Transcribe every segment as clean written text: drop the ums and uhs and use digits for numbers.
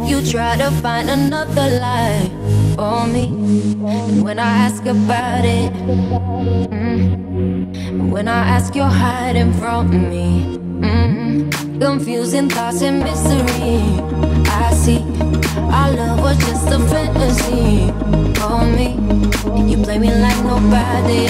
You try to find another lie on me. And when I ask about it, when I ask, you're hiding from me. Confusing thoughts and mystery. I see our love was just a fantasy for me. You play me like nobody.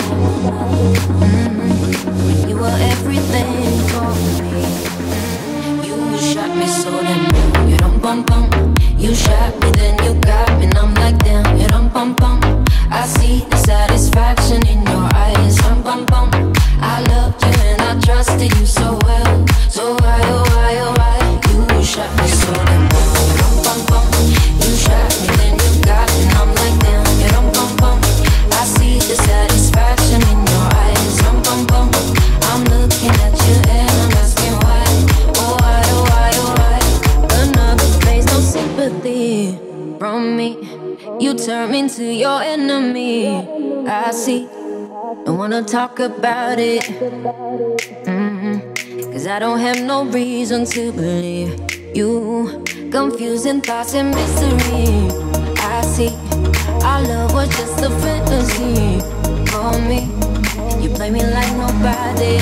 You were everything for me. You shot me so damn. You dum bum bum. You shot me, then you got me, and I'm like damn. You dum bum bum. I see the satisfaction in your eyes. Dum bum bum. I loved you and I trusted you so well. So why, oh why, oh why? You shot me so damn. You dum bum bum. You shot me, then you got me, and I'm like damn. You dum bum bum. I see the satisfaction in your eyes. Dum bum bum. I'm looking at you and I'm asking why. Oh why, oh why, oh why? Another face, no sympathy from me. You turn me into your enemy. I see. Don't wanna talk about it. Cause I don't have no reason to believe you. Confusing thoughts and mystery. I see. Our love was just a fantasy for me. You play me like nobody.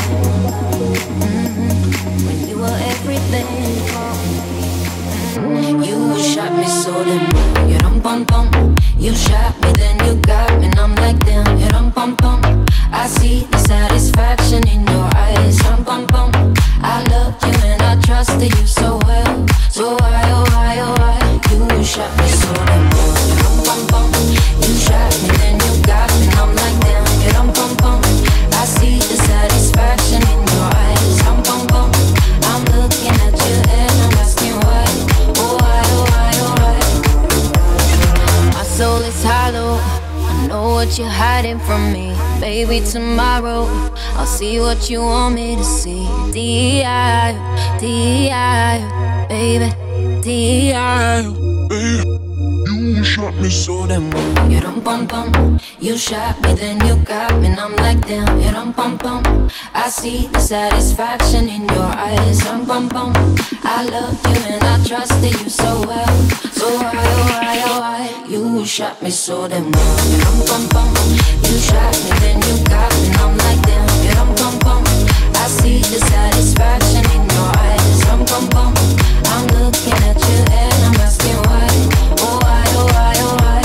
When you were everything for me. You shot me so damn. You dum bum bum. You shot me, then you got me, and I'm like damn. You dum bum bum. I see the satisfaction in your eyes. Dum bum bum. I loved you and I trusted you so well. So why, oh why, oh why? You shot me so damn. You dum bum bum. You shot me, then you got me, and I'm like damn. You dum bum bum. I see the satisfaction in your eyes. Dum bum bum. I'm looking at you and I'm asking why. Oh why, oh why, oh why? My soul is hollow. I know what you're hiding from me. Baby, tomorrow I'll see what you want me to see. D.I., D.I., baby, D.I. You shot me so damn well. You dum bum bum. You shot me, then you got me, and I'm like damn. You dum bum bum. I see the satisfaction in your eyes. Dum bum bum. I loved you and I trusted you so well. So why, oh why, oh why? You shot me so damn well. You dum bum bum. You shot me, then you got me, and I'm like damn. You dum bum bum. I see the satisfaction in your eyes. Dum bum bum. I'm looking at you and I'm asking why. Oh why, oh why, oh why?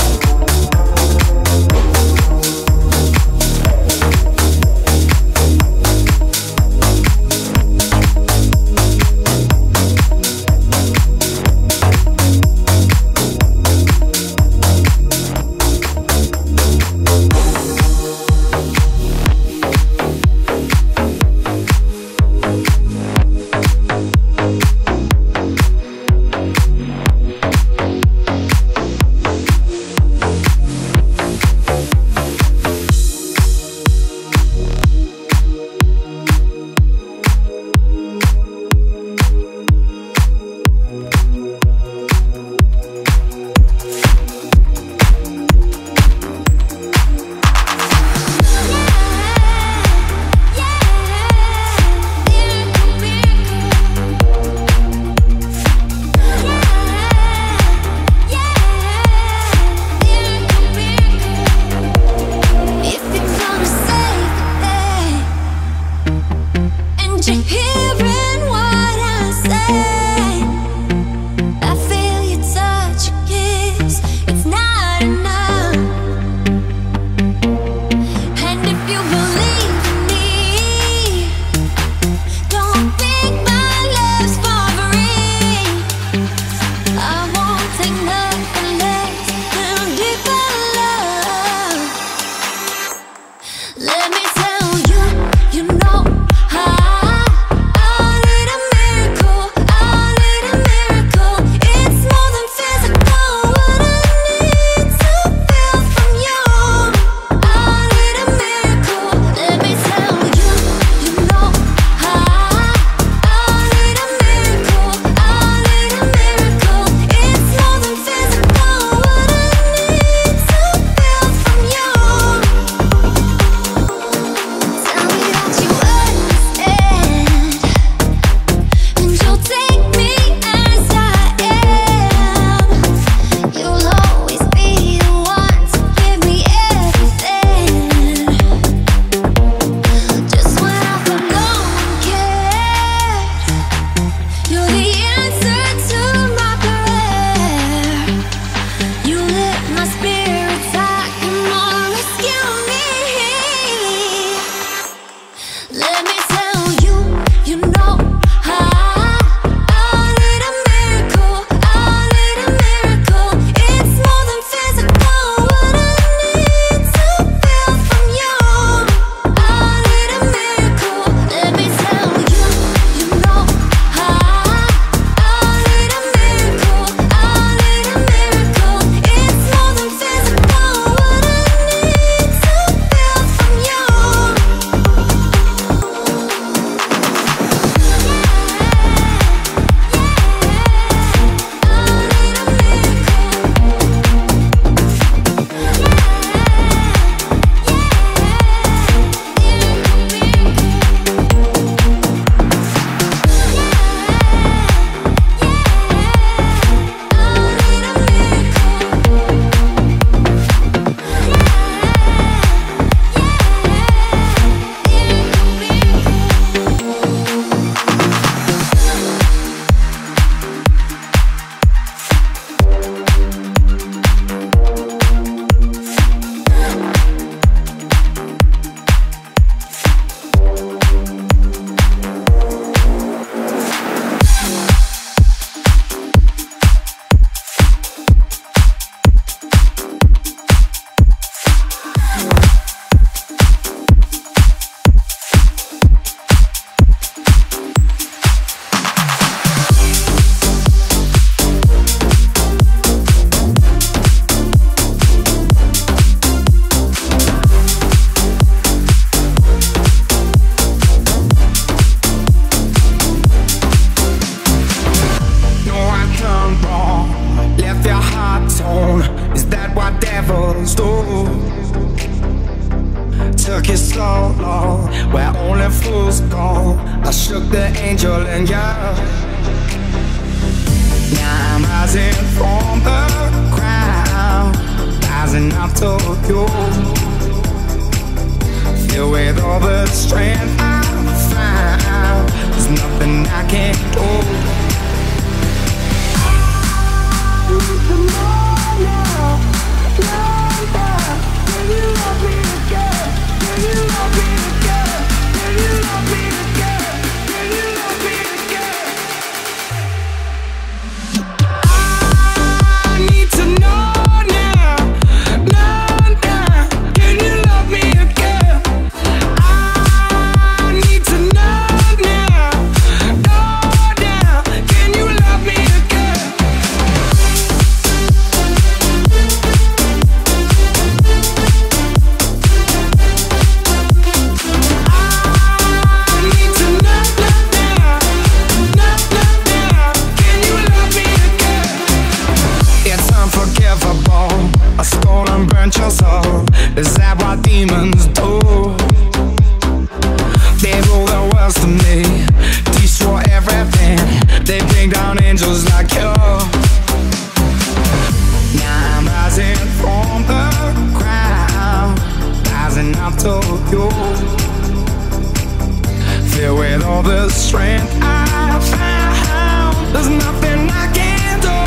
took it slow, where only fools go. I shook the angel in you. Now I'm rising from the ground, rising up to you. Filled with all the strength I found, there's nothing I can't do. I need some more now, now. Can you love me again? Can you love me again? Can you love me again? Can you love me again? I need to know now, now. Can you love me again? I need to know now, now. Can you love me again? I stole and burnt your soul. Is that what demons do? They rule the world to me, destroy everything. They bring down angels like you. Now I'm rising from the ground, rising up to you. Filled with all the strength I found, there's nothing I can't do.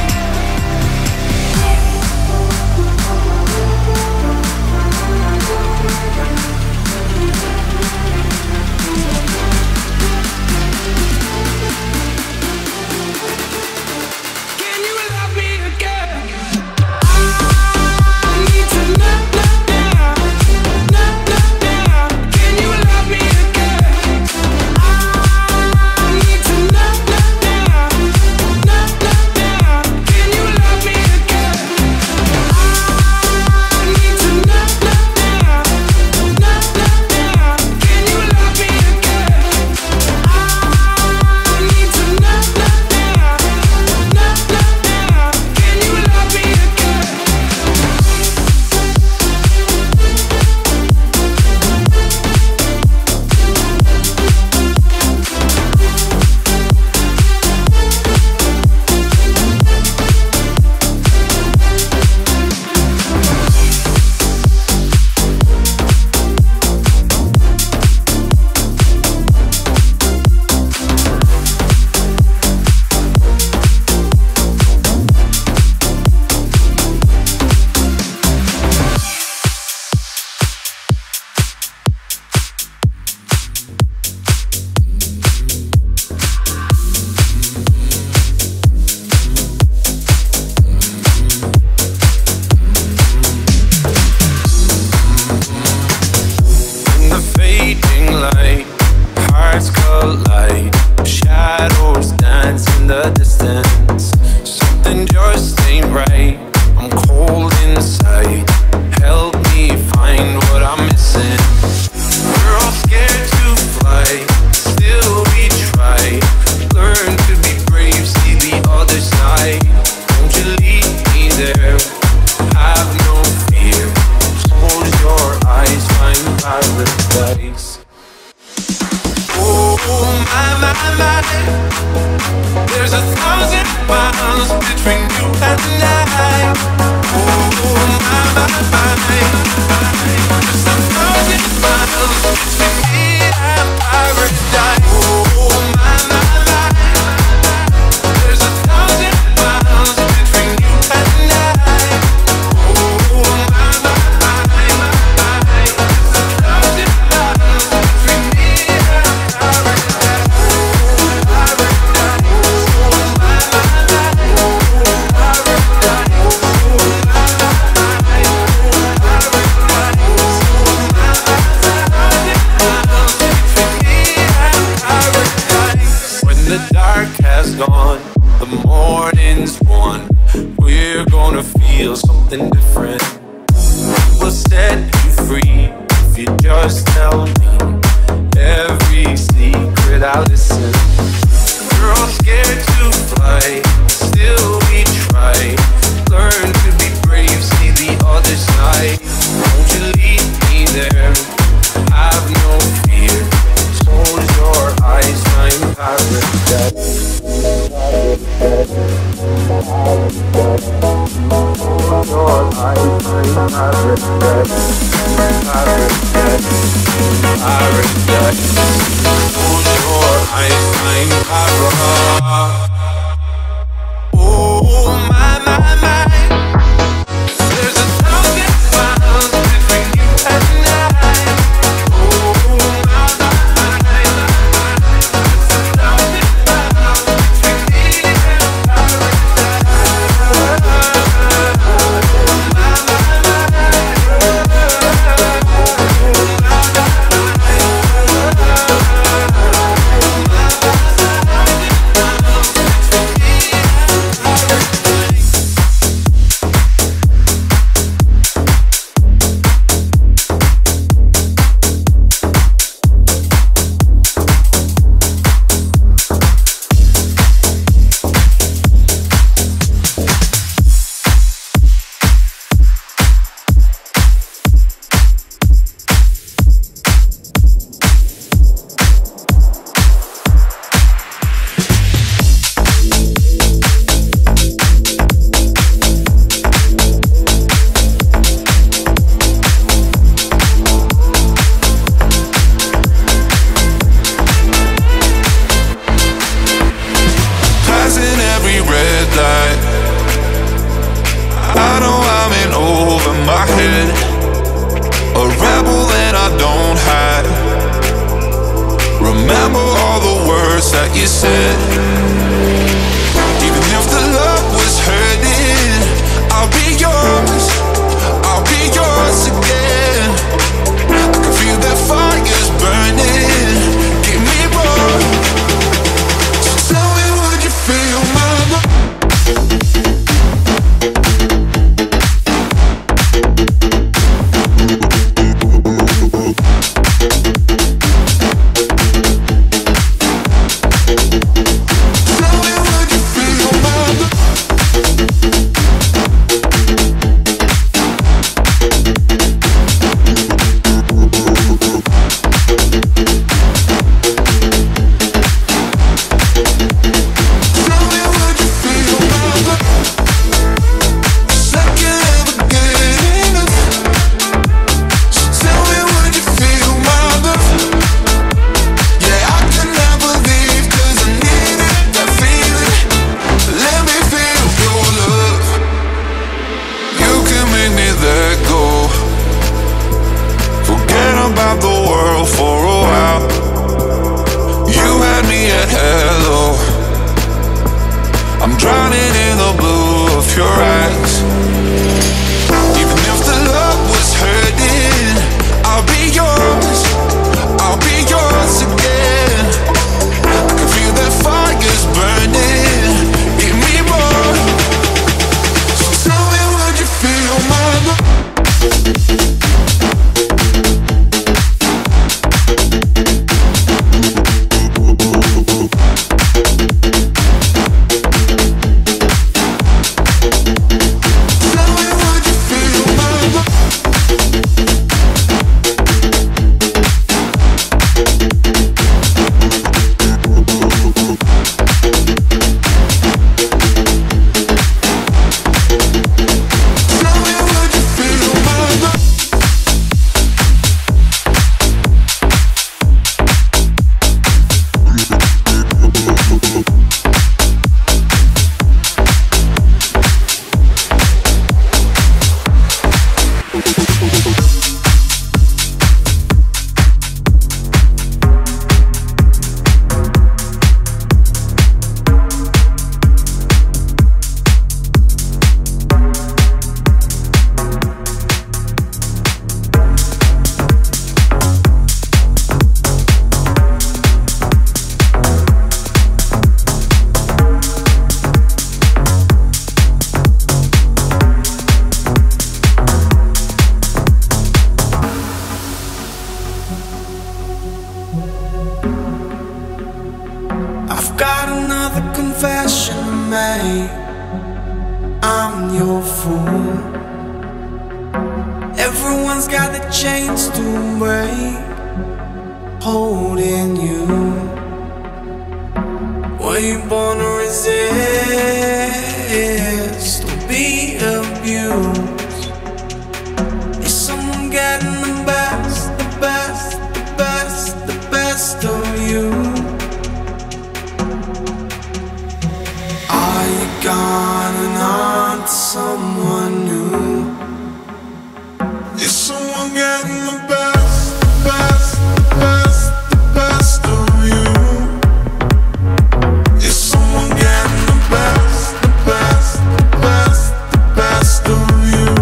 There's 1,000 miles between you and I. Oh, my. There's 1,000 miles between me and paradise. Oh, my. There's 1,000 miles between you and I. Oh, my. There's 1,000 miles between me and paradise. The dark has gone, the morning's won. We're gonna feel something different. We'll set you free if you just tell me every secret I listen. We're all scared to fly, still we try. Learn to be brave, see the other side. Won't you lead me there? your fool. Everyone's got the chains to break, holding you. Were you born to resist or be a news. Is someone getting the best, the best, the best, the best of you? Are you gone and on to someone new? Is someone getting the best, the best, the best, the best of you? Is someone getting the best, the best, the best, the best of you?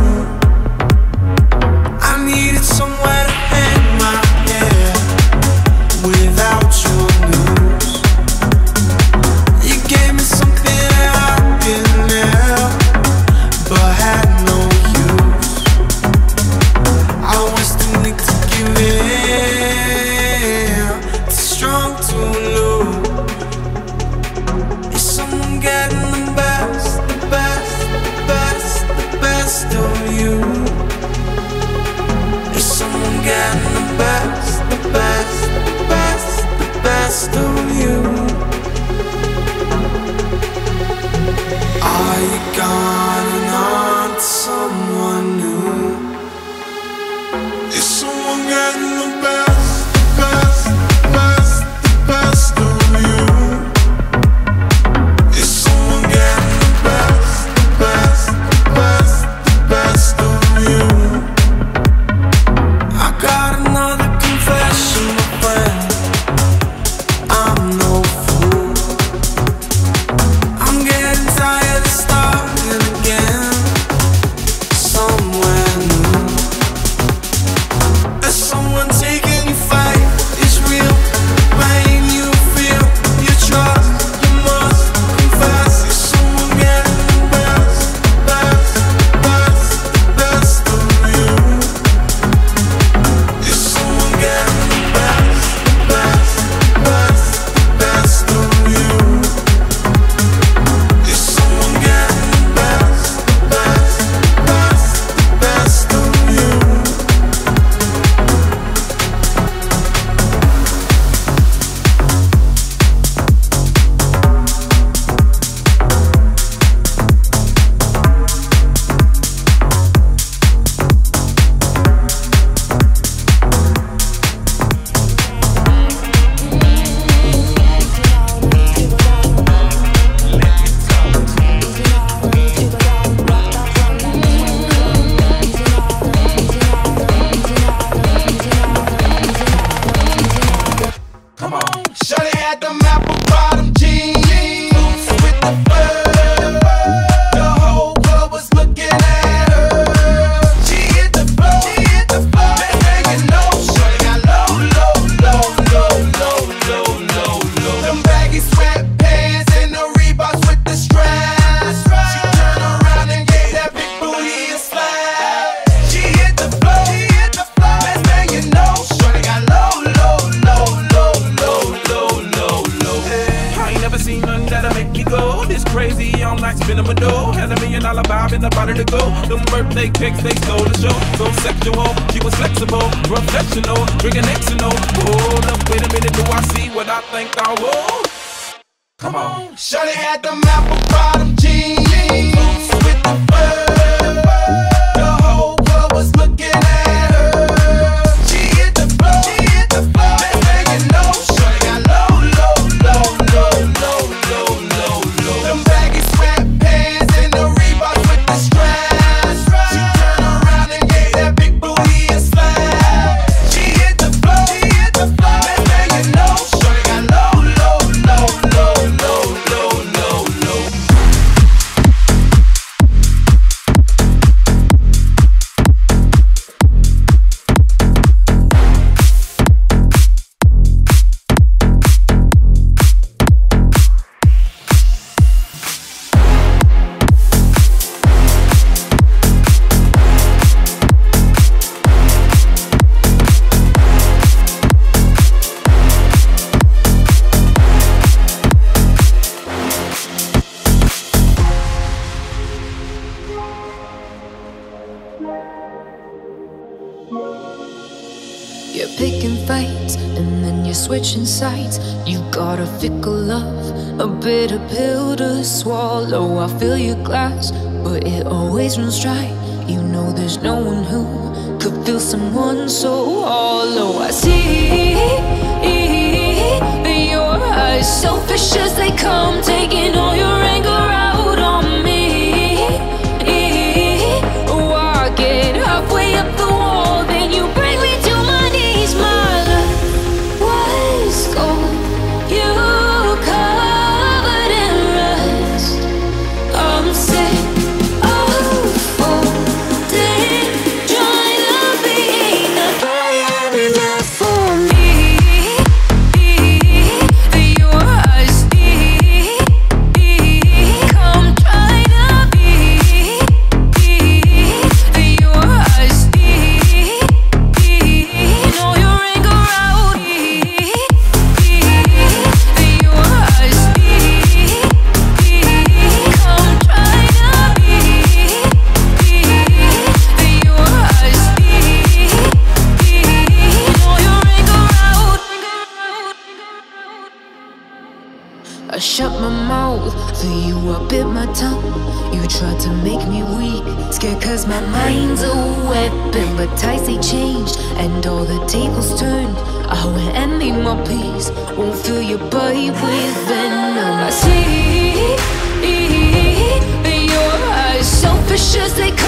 I needed somewhere to hang my head without your news. You gave me something I didn't have, but had no use. I was too weak to give in, too strong to lose. Is someone getting the best, the best, the best, the best of you? Is someone getting the best, the best, the best, the best of you? Are you gone and on to someone new? Is someone getting the best, the best, the best, the best of you? Is someone getting the best, the best, the best, the best of you? I got another confession, my friend. I'm no fool. I'm getting tired of starting again somewhere new. Is someone taking your fight? It's real pain you feel. You trust, you must confess. Is someone getting the best, best, best, best of you? Is someone getting the best, best, best, best of you? Is someone getting the best, best, best, best of you? Come on. Shorty had them apple bottom jeans, boots with the fur. The whole club was looking at her. She hit the floor, she hit the floor. Man, you know, shorty got low, low, low, low, low, low, low, low. Them baggy sweatpants and the Reeboks with the straps. She turned around and gave that big booty a slap. She hit the floor, she hit the floor. Man, you know, shorty got low, low, low, low, low, low, low, low. I ain't never seen nothing that'll make me go this crazy. I'm like spinning my dough. Had $1 million vibe in the body to go. Them birthday cakes, they stole the show. So sexual, she was flexible, professional, drinking Xano. Hold up, wait a minute, do I see what I think I will? Come on. Shorty had them apple bottom jeans, boots with the fur. The whole club was looking at her. She hit the floor, she hit the floor. Man, you know, shorty got low, low, low, low, low, low, low, low. Them baggy sweatpants and the Reeboks with the straps. She turned around and gave that big booty a slap. She hit the floor, she hit the floor. Man, you know, shorty got low, low, low, low, low, low, low, low. You're picking fights and then you're switching sides. You got a fickle love, a bitter pill to swallow. I fill your glass, but it always runs dry. You know there's no one who could feel someone so hollow. I see your eyes, selfish as they come, taking all your anger out on me. Walking halfway up the wall, then you bring me to my knees. My love was gold, you covered in rust. I'm sick of folding, trying to be not enough for me. Your eyes come try to be. Your eyes know your anger out. Your eyes come try to be. Your eyes know your anger out. I shut my mouth for you, I bit my tongue. You tried to make me weak, scared cause my mind's a weapon. But tides they changed and all the tables turned. I went and made my peace, won't fill your body with venom. I see your eyes, selfish as they